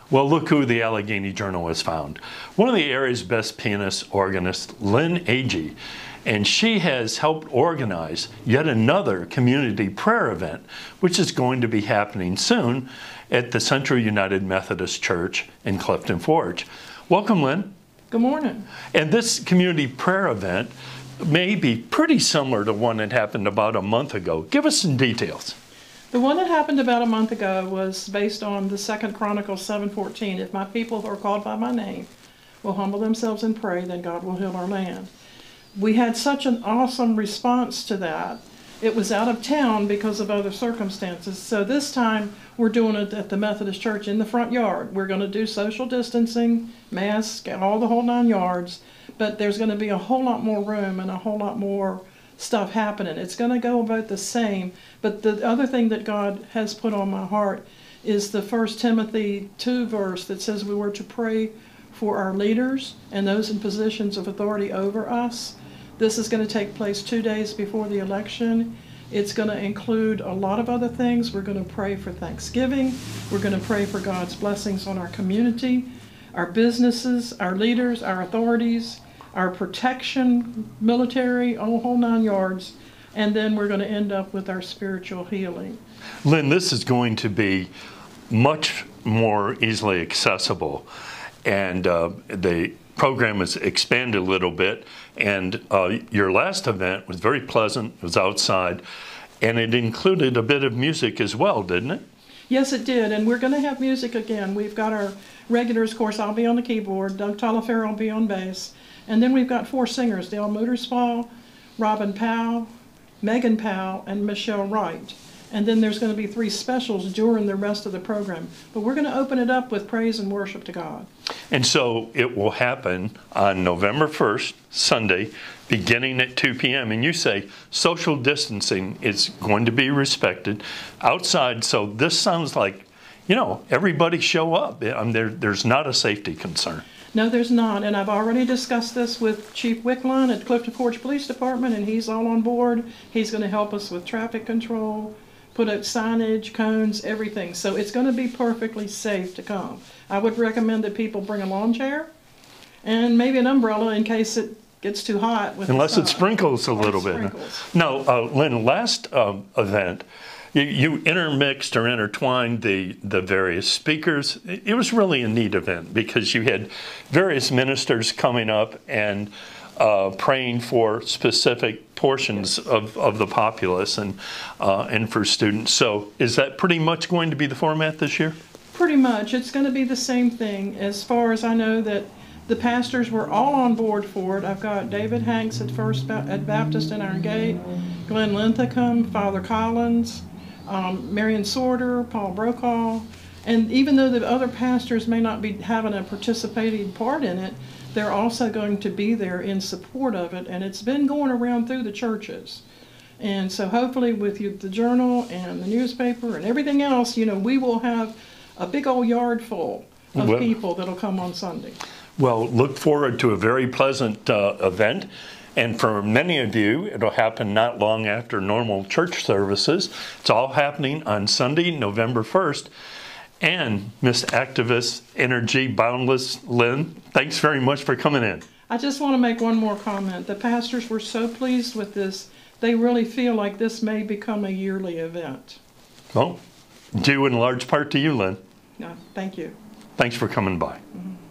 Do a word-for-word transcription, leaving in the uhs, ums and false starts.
Well, look who the Alleghany Journal has found. One of the area's best pianist organist, Lynn Agee, and she has helped organize yet another community prayer event, which is going to be happening soon at the Central United Methodist Church in Clifton Forge. Welcome, Lynn. Good morning. And this community prayer event may be pretty similar to one that happened about a month ago. Give us some details. The one that happened about a month ago was based on the Second Chronicles seven fourteen. If my people who are called by my name will humble themselves and pray, then God will heal our land. We had such an awesome response to that. It was out of town because of other circumstances. So this time we're doing it at the Methodist Church in the front yard. We're going to do social distancing, mask, all the whole nine yards. But there's going to be a whole lot more room and a whole lot more stuff happening. It's going to go about the same, but the other thing that God has put on my heart is the First Timothy two verse that says we were to pray for our leaders and those in positions of authority over us. This is going to take place two days before the election. It's going to include a lot of other things. We're going to pray for Thanksgiving. We're going to pray for God's blessings on our community, our businesses, our leaders, our authorities, our protection, military, a whole nine yards, and then we're going to end up with our spiritual healing. Lynn, this is going to be much more easily accessible, and uh, the program is expanded a little bit, and uh, your last event was very pleasant. It was outside, and it included a bit of music as well, didn't it? Yes, it did, and we're going to have music again. We've got our regulars, of course. I'll be on the keyboard, Doug Taliaferro will be on bass, and then we've got four singers, Dale Mooterspaw, Robin Powell, Megan Powell, and Michelle Wright. And then there's going to be three specials during the rest of the program. But we're going to open it up with praise and worship to God. And so it will happen on November first, Sunday, beginning at two p m And you say social distancing is going to be respected outside. So this sounds like, you know, everybody show up. I mean, there, there's not a safety concern. No, there's not. And I've already discussed this with Chief Wicklund at Clifton Forge Police Department, and he's all on board. He's going to help us with traffic control, put out signage, cones, everything. So it's going to be perfectly safe to come. I would recommend that people bring a lawn chair and maybe an umbrella in case it gets too hot. With Unless the it sprinkles a little bit. Sprinkles. Now, uh, Lynn, last uh, event, you, you intermixed or intertwined the, the various speakers. It was really a neat event because you had various ministers coming up and Uh, praying for specific portions of, of the populace and uh, and for students. So is that pretty much going to be the format this year? Pretty much. It's going to be the same thing. As far as I know, that the pastors were all on board for it. I've got David Hanks at First ba at Baptist in Iron Gate, Glenn Linthicum, Father Collins, um, Marion Sorter, Paul Brokaw. And even though the other pastors may not be having a participating part in it, they're also going to be there in support of it, and it's been going around through the churches. And so hopefully with you, the journal and the newspaper and everything else, you know, we will have a big old yard full of well, people that'll come on Sunday. Well, look forward to a very pleasant uh, event. And for many of you, it'll happen not long after normal church services. It's all happening on Sunday, November first. And Miss Activist Energy Boundless Lynn, thanks very much for coming in. I just want to make one more comment. The pastors were so pleased with this. They really feel like this may become a yearly event. Well, due in large part to you, Lynn. No, thank you. Thanks for coming by. Mm-hmm.